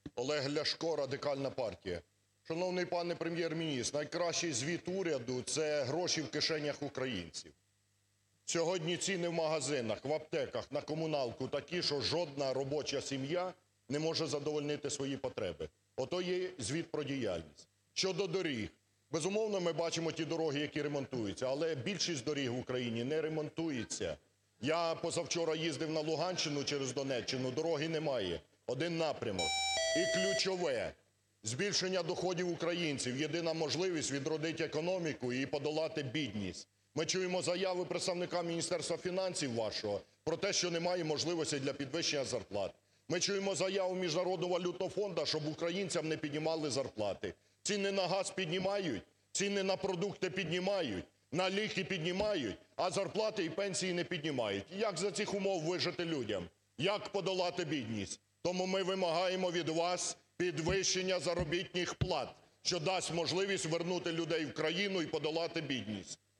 Олег Ляшко, Радикальна партія. Шановний пане Прем'єр-міністр, найкращий звіт уряду – це гроші в кишенях українців. Сьогодні ціни в магазинах, в аптеках, на комуналку такі, що жодна робоча сім'я не може задовольнити свої потреби. Ото є звіт про діяльність. Щодо доріг. Безумовно, ми бачимо ті дороги, які ремонтуються, але більшість доріг в Україні не ремонтується. Я позавчора їздив на Луганщину через Донеччину, дороги немає. Один напрямок. І ключове – збільшення доходів українців. Єдина можливість відродити економіку і подолати бідність. Ми чуємо заяви представника Міністерства фінансів вашого про те, що немає можливості для підвищення зарплат. Ми чуємо заяву Міжнародного валютного фонду, щоб українцям не піднімали зарплати. Ціни на газ піднімають, ціни на продукти піднімають, на ліки піднімають, а зарплати і пенсії не піднімають. Як за цих умов вижити людям? Як подолати бідність? Тому ми вимагаємо від вас підвищення заробітних плат, що дасть можливість вернути людей в країну і подолати бідність.